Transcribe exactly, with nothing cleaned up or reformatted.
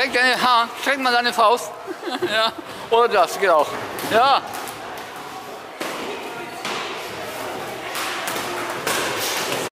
direkt deine Haare, streck mal deine Faust. Ja, oder das geht auch. Ja.